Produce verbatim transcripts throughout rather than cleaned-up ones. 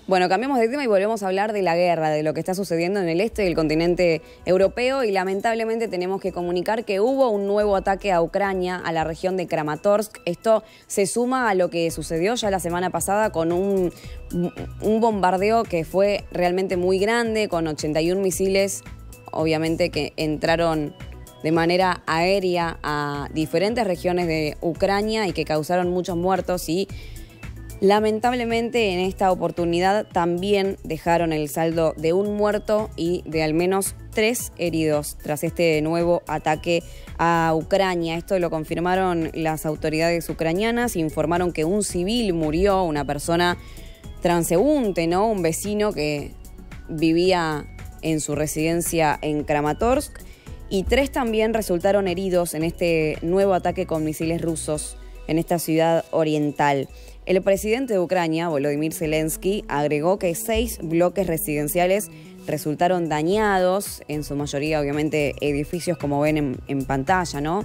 Bueno, cambiamos de tema y volvemos a hablar de la guerra, de lo que está sucediendo en el este del continente europeo y lamentablemente tenemos que comunicar que hubo un nuevo ataque a Ucrania, a la región de Kramatorsk. Esto se suma a lo que sucedió ya la semana pasada con un, un bombardeo que fue realmente muy grande, con ochenta y un misiles, obviamente que entraron de manera aérea a diferentes regiones de Ucrania y que causaron muchos muertos y lamentablemente en esta oportunidad también dejaron el saldo de un muerto y de al menos tres heridos tras este nuevo ataque a Ucrania. Esto lo confirmaron las autoridades ucranianas, informaron que un civil murió, una persona transeúnte, ¿no? Un vecino que vivía en su residencia en Kramatorsk, y tres también resultaron heridos en este nuevo ataque con misiles rusos en esta ciudad oriental. El presidente de Ucrania, Volodymyr Zelensky, agregó que seis bloques residenciales resultaron dañados, en su mayoría obviamente edificios como ven en, en pantalla, ¿no?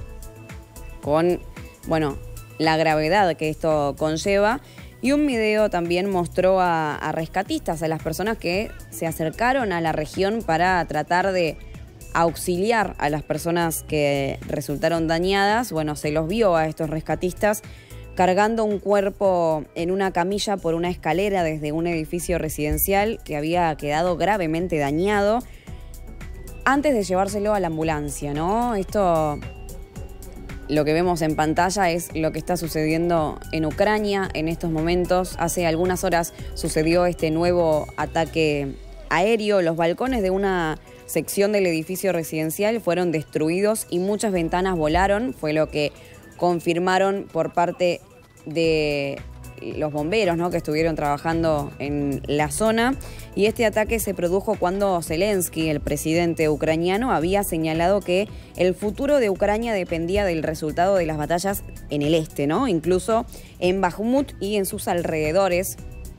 Con, bueno, la gravedad que esto conlleva. Y un video también mostró a, a rescatistas, a las personas que se acercaron a la región para tratar de auxiliar a las personas que resultaron dañadas. Bueno, se los vio a estos rescatistas cargando un cuerpo en una camilla por una escalera desde un edificio residencial que había quedado gravemente dañado antes de llevárselo a la ambulancia, ¿no? Esto, lo que vemos en pantalla, es lo que está sucediendo en Ucrania en estos momentos. Hace algunas horas sucedió este nuevo ataque aéreo. Los balcones de una sección del edificio residencial fueron destruidos y muchas ventanas volaron, fue lo que confirmaron por parte de los bomberos, ¿no?, que estuvieron trabajando en la zona. Y este ataque se produjo cuando Zelensky, el presidente ucraniano, había señalado que el futuro de Ucrania dependía del resultado de las batallas en el este, ¿no? Incluso en Bakhmut y en sus alrededores.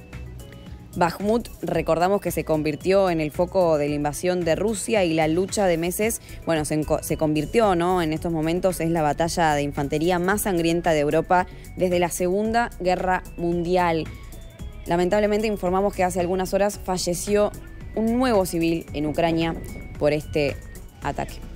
Bakhmut, recordamos que se convirtió en el foco de la invasión de Rusia y la lucha de meses, bueno, se, se convirtió, ¿no? En estos momentos es la batalla de infantería más sangrienta de Europa desde la Segunda Guerra Mundial. Lamentablemente informamos que hace algunas horas falleció un nuevo civil en Ucrania por este ataque.